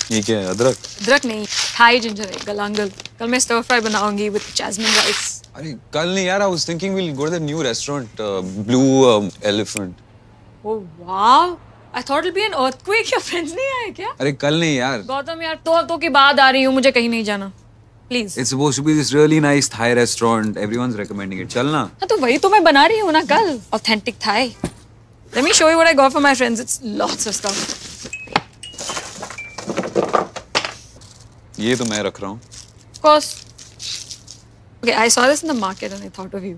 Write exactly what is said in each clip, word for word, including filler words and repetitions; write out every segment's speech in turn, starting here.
ये क्या है? अदरक? अदरक नहीं, थाई जिंजर है, गलांगल। कल मैं स्टर फ्राई बनाऊंगी विद जैस्मिन राइस। अरे कल नहीं यार, I was thinking we'll go to the new restaurant, uh, Blue um, Elephant. Oh wow! I thought it'll be an earthquake. Your friends नहीं आए क्या? अरे कल नहीं यार। गौतम यार, दो हफ्तों के बाद आ रही हूँ, मुझे कहीं नहीं जाना। Please. It's supposed to be this really nice Thai restaurant. Everyone's recommending it. चलना। हाँ तो वही तो मैं बना रही हूँ ना कल। Authentic Thai. Let me show you what I got for my friends. It's lots of stuff. ये तो मैं रख रहा हूँ। Of course. Okay, I saw this in the market and I thought of you.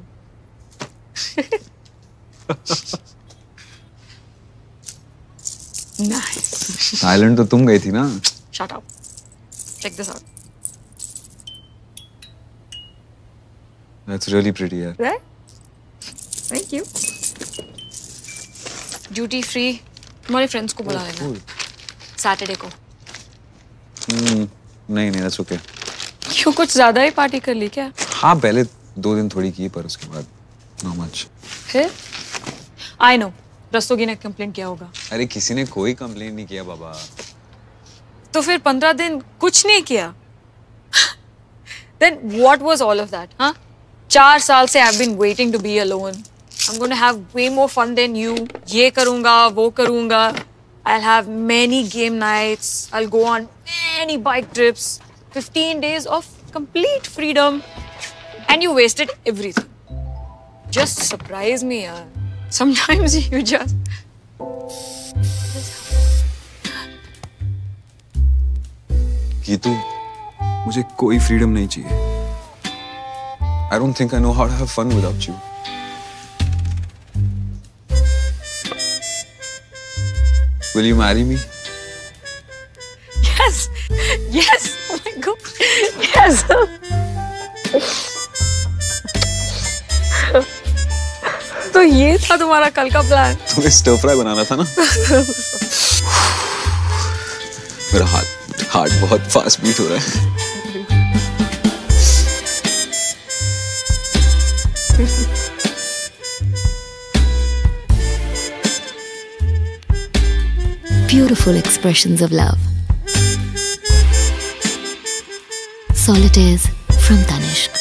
Nice. Thailand तो तुम गई थी ना? Shut up. Check this out. That's really pretty, यार. Right? Thank you. Duty free. तुम्हारे friends को बुला लेना. Saturday को. Hmm. नहीं नहीं, that's okay. क्यों, कुछ ज़्यादा ही पार्टी कर ली क्या? हाँ, पहले दो दिन थोड़ी की, पर उसके बाद not much. फिर? I know. रस्तोगी ने कंप्लेंट किया होगा। अरे किसी ने कोई कंप्लेंट नहीं किया बाबा। तो फिर पंद्रह दिन कुछ नहीं किया? Then what was all of that? हाँ? चार साल से I've been waiting to be alone. I'm going to have way more fun than you. ये करूँगा, वो करूँगा. I'll have many game nights. I'll go on many bike trips. fifteen days of complete freedom. And you wasted everything. Just surprise me, yaar. Sometimes you just... Geetu, मुझे कोई freedom नहीं चाहिए. I don't think I know how to have fun without you. Will you marry me? Yes, yes. Oh my God, yes. तो ये था तुम्हारा कल का प्लान? तुम्हें स्टर फ्राई बनाना था ना? मेरा हार्ट हार्ट बहुत फास्ट बीट हो रहा है. Beautiful expressions of love. Solitaires from Tanishq.